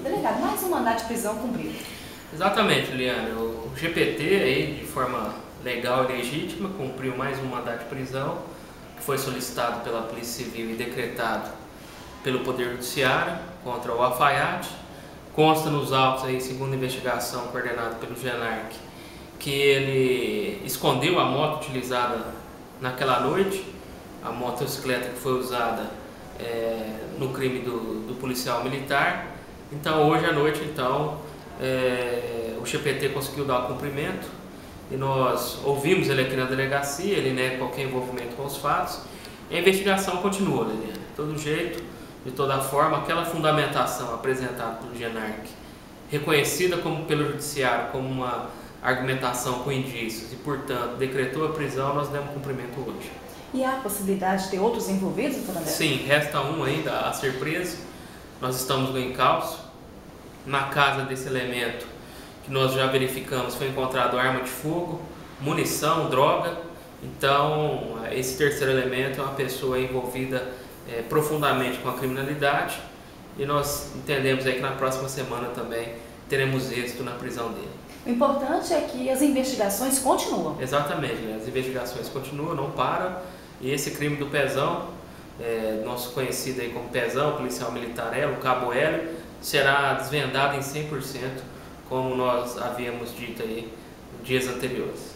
Delegado, mais um mandado de prisão cumprido. Exatamente, Liana. O GPT, aí, de forma legal e legítima, cumpriu mais um mandado de prisão, que foi solicitado pela Polícia Civil e decretado pelo Poder Judiciário contra o Alfaiate. Consta nos autos, aí, segundo a investigação coordenada pelo GENARC, que ele escondeu a moto utilizada naquela noite, a motocicleta que foi usada no crime do policial militar. Então, hoje à noite, o GPT conseguiu dar o cumprimento e nós ouvimos ele aqui na delegacia, ele nega qualquer envolvimento com os fatos. E a investigação continua, Liliana. De todo jeito, de toda forma, aquela fundamentação apresentada pelo GENARC, reconhecida pelo Judiciário como uma argumentação com indícios e, portanto, decretou a prisão, nós demos cumprimento hoje. E há a possibilidade de ter outros envolvidos, doutor André? Sim, resta um ainda a ser preso. Nós estamos no encalço. Na casa desse elemento, que nós já verificamos, foi encontrado arma de fogo, munição, droga. Então, esse terceiro elemento é uma pessoa envolvida profundamente com a criminalidade e nós entendemos aí que na próxima semana também teremos êxito na prisão dele. O importante é que as investigações continuam. Exatamente, né? As investigações continuam, não param, e esse crime do Pezão, nosso conhecido aí como Pezão, policial militar o Cabo Hélio, será desvendado em 100%, como nós havíamos dito aí dias anteriores.